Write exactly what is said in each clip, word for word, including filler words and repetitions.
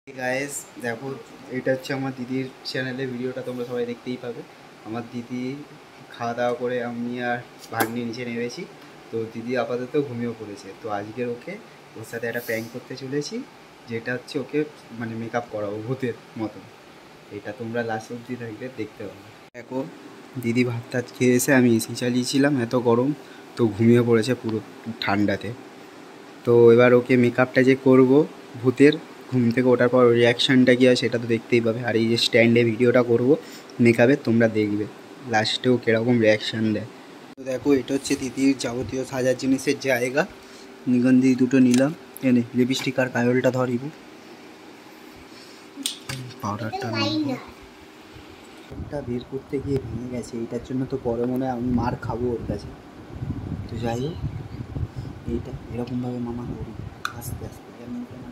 Guys দেখো, এটা হচ্ছে আমার দিদির চ্যানেলে ভিডিওটা তোমরা সবাই দেখতেই পাবে। আমার দিদি খাওয়া দাওয়া করে আমি আর ভাগ্নি নিচে নেমেছি। তো দিদি আপাতত ঘুমিয়েও পড়েছে। তো আজকের ওকে ওর সাথে একটা প্র্যাঙ্ক করতে চলেছি, যেটা হচ্ছে ওকে মানে মেকআপ করাবো ভূতের মতন। এটা তোমরা লাস্ট অবধি থাকবে, দেখতে পাবে। দেখো, দিদি ভাত টাত খেয়ে এসে আমি এসি চালিয়েছিলাম, এত গরম, তো ঘুমিয়ে পড়েছে পুরো ঠান্ডাতে। তো এবার ওকে মেকআপটা যে করব ভূতের, ঘুম থেকে ওঠার পর রিয়াকশানটা কী হয় সেটা তো দেখতেই পাবে। আর এই যে স্ট্যান্ডে ভিডিওটা করব মেকআপের, তোমরা দেখবে লাস্টেও কীরকম রিয়াকশান দেয়। তো দেখো, এটা হচ্ছে দিদির যাবতীয় সাজার জিনিসের জায়গা। নিগন্ধি দুটো নিলাম, এনে লিপস্টিক আর কাজলটা ধরিব, পাউডারটা একটা বের করতে গিয়ে ভেঙে গেছে। এইটার জন্য তো পরে মনে হয় আমি মার খাবো ওর কাছে। তো যাই হোক, এইটা এরকমভাবে মামা করি আস্তে আস্তে, যেমন তেমন।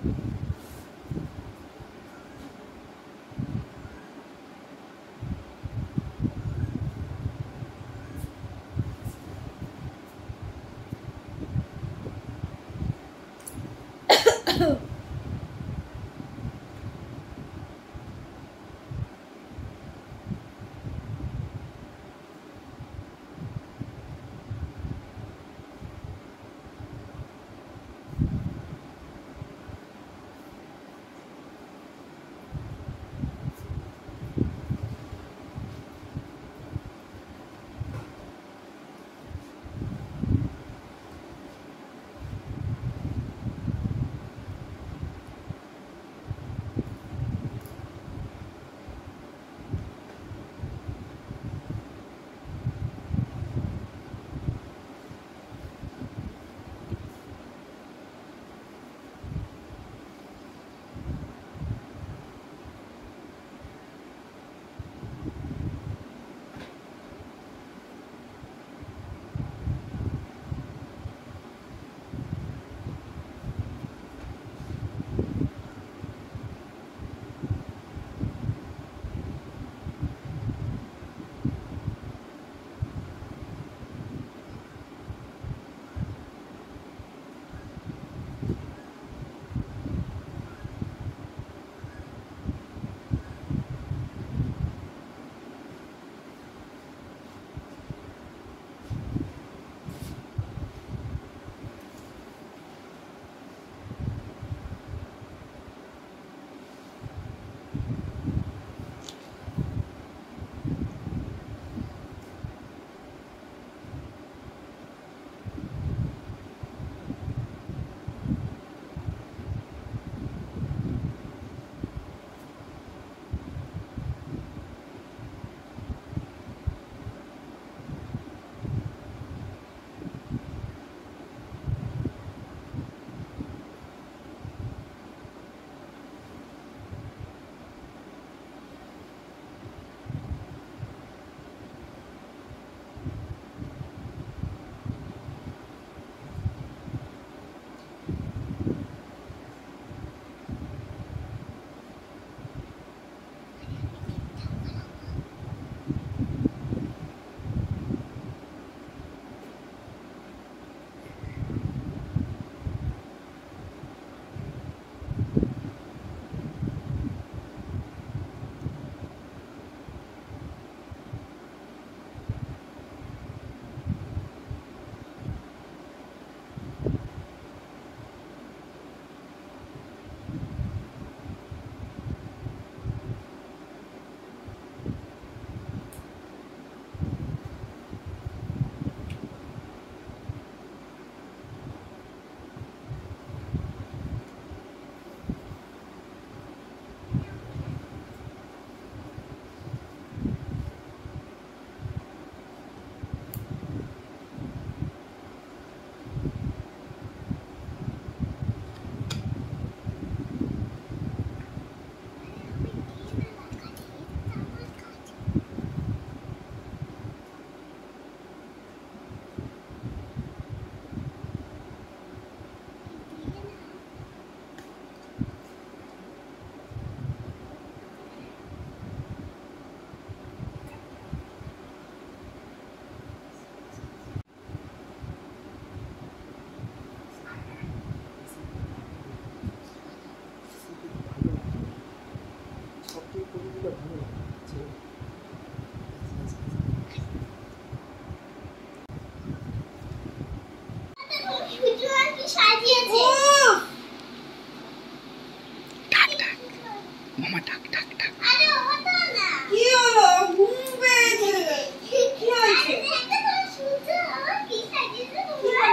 মামা ডাক ডাক ডাক আরে ওটা না কি হলো ঘুম পেয়েছে কি হয়েছে একটা তো শুনছো আমার কি সাজিয়েছে তোমরা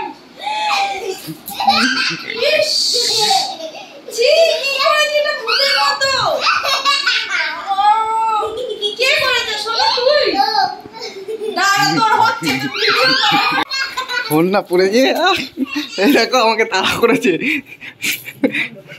জি কি করেছিস এটা ভূতের মতো ও কে করেছে শোনা তুই দাঁড়া তোর হচ্ছে ফোন না পড়ে গিয়ে দেখো আমাকে তাড়া করেছে